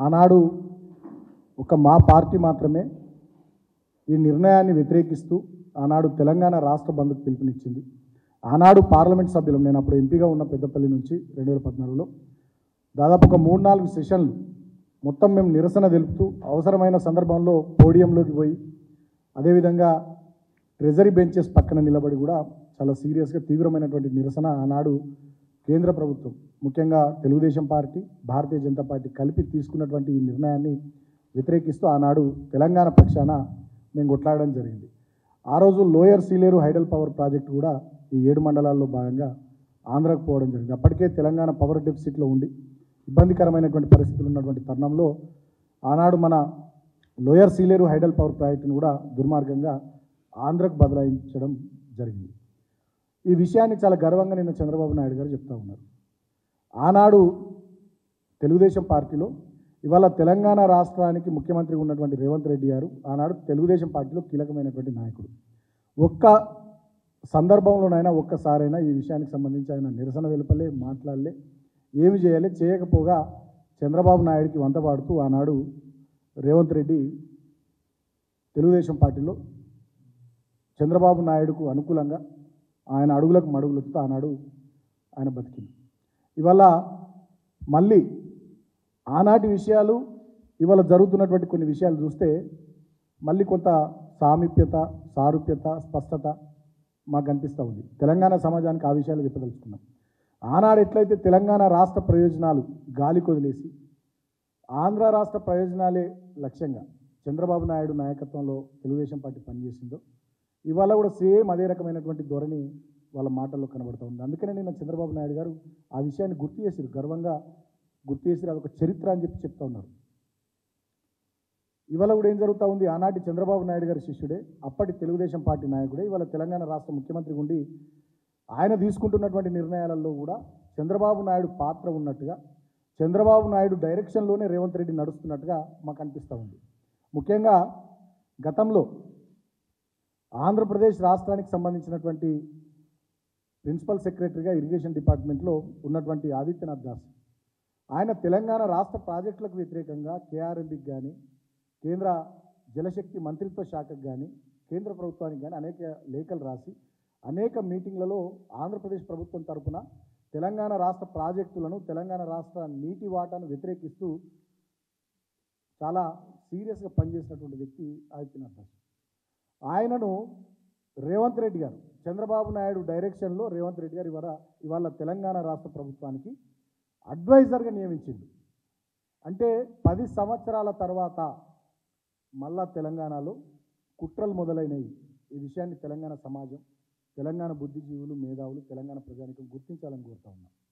ఆనాడు ఒక మా పార్టీ మాత్రమే ఈ నిర్ణయాన్ని వ్యతిరేకిస్తూ ఆనాడు తెలంగాణ రాష్ట్ర బంద్కు పిలుపునిచ్చింది. ఆనాడు పార్లమెంట్ సభ్యులు, నేను అప్పుడు ఎంపీగా ఉన్న పెద్దపల్లి నుంచి 2014లో దాదాపు ఒక 3-4 సెషన్లు మొత్తం మేము నిరసన తెలుపుతూ అవసరమైన సందర్భంలో పోడియంలోకి పోయి అదేవిధంగా ట్రెజరీ బెంచెస్ పక్కన నిలబడి కూడా చాలా సీరియస్గా తీవ్రమైనటువంటి నిరసన ఆనాడు కేంద్ర ప్రభుత్వం, ముఖ్యంగా తెలుగుదేశం పార్టీ, భారతీయ జనతా పార్టీ కలిపి తీసుకున్నటువంటి ఈ నిర్ణయాన్ని వ్యతిరేకిస్తూ ఆనాడు తెలంగాణ పక్షాన మేము కొట్లాడడం జరిగింది. ఆ రోజు lower Sileru hydel power project కూడా ఈ 7 మండలాల్లో భాగంగా ఆంధ్రాకు పోవడం జరిగింది. అప్పటికే తెలంగాణ పవర్ డెఫిసిట్లో ఉండి ఇబ్బందికరమైనటువంటి పరిస్థితులు ఉన్నటువంటి తరుణంలో ఆనాడు మన లోయర్ సీలేరు హైడల్ పవర్ ప్రాజెక్టును కూడా దుర్మార్గంగా ఆంధ్రకు బదలాయించడం జరిగింది. ఈ విషయాన్ని చాలా గర్వంగా నిన్న చంద్రబాబు నాయుడు గారు చెప్తా ఉన్నారు. ఆనాడు తెలుగుదేశం పార్టీలో, ఇవాళ తెలంగాణ రాష్ట్రానికి ముఖ్యమంత్రిగా ఉన్నటువంటి రేవంత్ రెడ్డి గారు ఆనాడు తెలుగుదేశం పార్టీలో కీలకమైనటువంటి నాయకుడు. ఒక్క సందర్భంలోనైనా ఒక్కసారైనా ఈ విషయానికి సంబంధించి ఆయన నిరసన వెలుపలే, మాట్లాడలే, ఏమి చేయాలి, చేయకపోగా చంద్రబాబు నాయుడికి వంత పాడుతూ ఆనాడు రేవంత్ రెడ్డి తెలుగుదేశం పార్టీలో చంద్రబాబు నాయుడుకు అనుకూలంగా ఆయన అడుగులకు మడుగులుతూ ఆనాడు ఆయన బతికింది. ఇవాళ మళ్ళీ ఆనాటి విషయాలు ఇవాళ జరుగుతున్నటువంటి కొన్ని విషయాలు చూస్తే మళ్ళీ కొంత సామీప్యత, సారూప్యత, స్పష్టత మాకు కనిపిస్తూ ఉంది. తెలంగాణ సమాజానికి ఆ విషయాలు చెప్పదలుచుకున్నాం. ఆనాడు ఎట్లయితే తెలంగాణ రాష్ట్ర ప్రయోజనాలు గాలి కొదిలేసి ఆంధ్ర రాష్ట్ర ప్రయోజనాలే లక్ష్యంగా చంద్రబాబు నాయుడు నాయకత్వంలో తెలుగుదేశం పార్టీ పనిచేసిందో, ఇవాళ కూడా సేమ్ అదే రకమైనటువంటి ధోరణి వాళ్ళ మాటల్లో కనబడుతూ ఉంది. అందుకనే నిన్న చంద్రబాబు నాయుడు గారు ఆ విషయాన్ని గుర్తు చేసిరు, గర్వంగా గుర్తు చేసి అదొక చరిత్ర అని చెప్తా ఉన్నారు. ఇవాళ కూడా ఏం జరుగుతూ ఉంది, ఆనాటి చంద్రబాబు నాయుడు గారి శిష్యుడే, అప్పటి తెలుగుదేశం పార్టీ నాయకుడే ఇవాళ తెలంగాణ రాష్ట్ర ముఖ్యమంత్రి ఉండి ఆయన తీసుకుంటున్నటువంటి నిర్ణయాలలో కూడా చంద్రబాబు నాయుడు పాత్ర ఉన్నట్టుగా, చంద్రబాబు నాయుడు డైరెక్షన్లోనే రేవంత్ రెడ్డి నడుస్తున్నట్టుగా మాకు అనిపిస్తూ ఉంది. ముఖ్యంగా గతంలో ఆంధ్రప్రదేశ్ రాష్ట్రానికి సంబంధించినటువంటి ప్రిన్సిపల్ సెక్రటరీగా ఇరిగేషన్ డిపార్ట్మెంట్లో ఉన్నటువంటి ఆదిత్యనాథ్ దాస్, ఆయన తెలంగాణ రాష్ట్ర ప్రాజెక్టులకు వ్యతిరేకంగా కేఆర్ఎంబికి కానీ, కేంద్ర జలశక్తి మంత్రిత్వ శాఖకు కానీ, కేంద్ర ప్రభుత్వానికి కానీ అనేక లేఖలు రాసి అనేక మీటింగ్లలో ఆంధ్రప్రదేశ్ ప్రభుత్వం తరఫున తెలంగాణ రాష్ట్ర ప్రాజెక్టులను, తెలంగాణ రాష్ట్ర నీటి వాటాను వ్యతిరేకిస్తూ చాలా సీరియస్గా పనిచేసినటువంటి వ్యక్తి ఆదిత్యనాథ్ దాస్. ఆయనను రేవంత్ రెడ్డి గారు, చంద్రబాబు నాయుడు డైరెక్షన్లో రేవంత్ రెడ్డి గారు ఇవాళ తెలంగాణ రాష్ట్ర ప్రభుత్వానికి అడ్వైజర్గా నియమించింది. అంటే 10 సంవత్సరాల తర్వాత మళ్ళా తెలంగాణలో కుట్రలు మొదలైనవి. ఈ విషయాన్ని తెలంగాణ సమాజం, తెలంగాణ బుద్ధిజీవులు, మేధావులు, తెలంగాణ ప్రజానికం గుర్తించాలని కోరుతా ఉన్నాం.